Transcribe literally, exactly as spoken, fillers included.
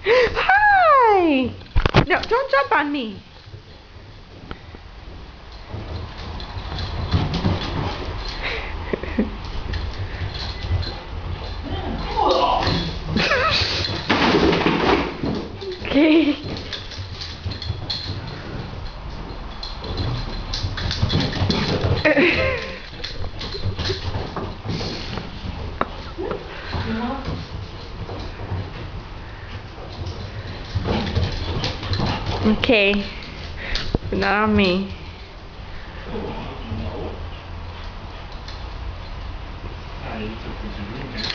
Hi! No, don't jump on me. Okay. Okay. Not on me. I took the